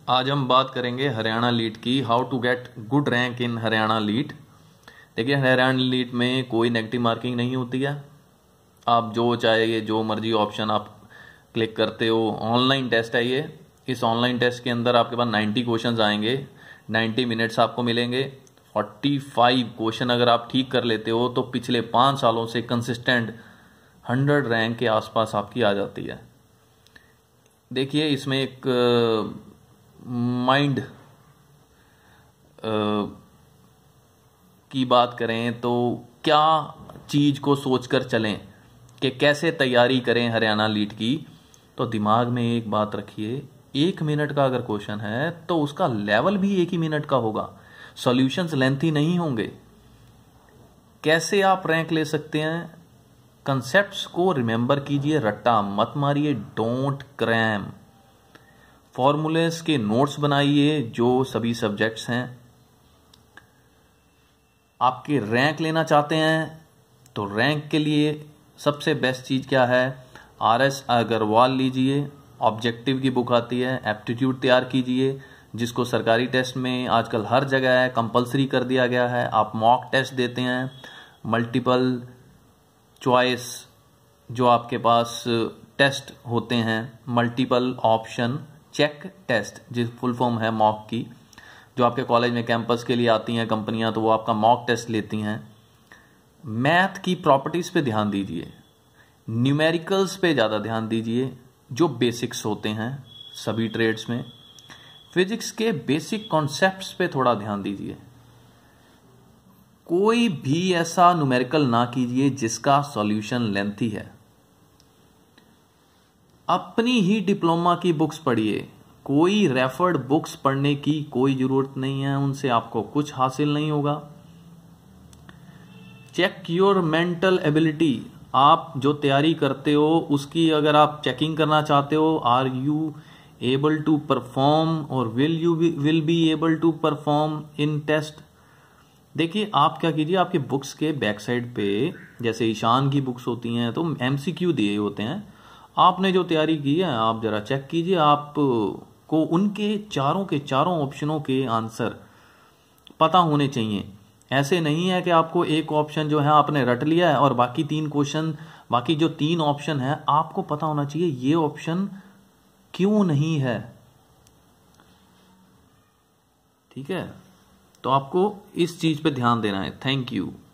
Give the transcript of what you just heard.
आज हम बात करेंगे हरियाणा लीट की, how to get good rank in Haryana LEET. देखिए, हरियाणा लीट में कोई नेगेटिव मार्किंग नहीं होती है। आप जो चाहे जो मर्जी ऑप्शन आप क्लिक करते हो। ऑनलाइन टेस्ट है ये। इस ऑनलाइन टेस्ट के अंदर आपके पास 90 क्वेश्चंस आएंगे, 90 मिनट्स आपको मिलेंगे। 45 क्वेश्चन अगर आप ठीक कर लेते हो तो पिछले 5 सालों से कंसिस्टेंट 100 रैंक के आसपास आपकी आ जाती है। देखिए, इसमें एक माइंड की बात करें तो क्या चीज को सोचकर चलें कि कैसे तैयारी करें हरियाणा लीट की, तो दिमाग में एक बात रखिए, 1 मिनट का अगर क्वेश्चन है तो उसका लेवल भी 1 ही मिनट का होगा। सॉल्यूशंस लेंथी नहीं होंगे। कैसे आप रैंक ले सकते हैं? कंसेप्ट्स को रिमेंबर कीजिए, रट्टा मत मारिए, डोंट क्रैम। फॉर्मूलेस के नोट्स बनाइए जो सभी सब्जेक्ट्स हैं। आपके रैंक लेना चाहते हैं तो रैंक के लिए सबसे बेस्ट चीज क्या है? RS अग्रवाल लीजिए, ऑब्जेक्टिव की बुक आती है। एप्टीट्यूड तैयार कीजिए, जिसको सरकारी टेस्ट में आजकल हर जगह है, कंपलसरी कर दिया गया है। आप मॉक टेस्ट देते हैं, मल्टीपल चॉइस जो आपके पास टेस्ट होते हैं, मल्टीपल ऑप्शन चेक टेस्ट, जिस फुल फॉर्म है मॉक की, जो आपके कॉलेज में कैंपस के लिए आती हैं कंपनियां, तो वो आपका मॉक टेस्ट लेती हैं। मैथ की प्रॉपर्टीज पे ध्यान दीजिए, न्यूमेरिकल्स पे ज़्यादा ध्यान दीजिए, जो बेसिक्स होते हैं सभी ट्रेड्स में। फिजिक्स के बेसिक कॉन्सेप्ट्स पे थोड़ा ध्यान दीजिए। कोई भी ऐसा न्यूमेरिकल ना कीजिए जिसका सॉल्यूशन लेंथी है। अपनी ही डिप्लोमा की बुक्स पढ़िए, कोई रेफर्ड बुक्स पढ़ने की कोई जरूरत नहीं है, उनसे आपको कुछ हासिल नहीं होगा। Check your mental ability. आप जो तैयारी करते हो उसकी अगर आप चेकिंग करना चाहते हो, are you able to perform और will be able to perform in test. देखिए, आप क्या कीजिए, आपके बुक्स के बैक साइड पे, जैसे ईशान की बुक्स होती हैं तो MCQ दिए होते हैं। आपने जो तैयारी की है आप जरा चेक कीजिए, आपको उनके चारों के चारों ऑप्शनों के आंसर पता होने चाहिए। ऐसे नहीं है कि आपको एक ऑप्शन जो है आपने रट लिया है और बाकी 3 क्वेश्चन, बाकी जो 3 ऑप्शन है आपको पता होना चाहिए ये ऑप्शन क्यों नहीं है। ठीक है, तो आपको इस चीज पे ध्यान देना है। Thank you.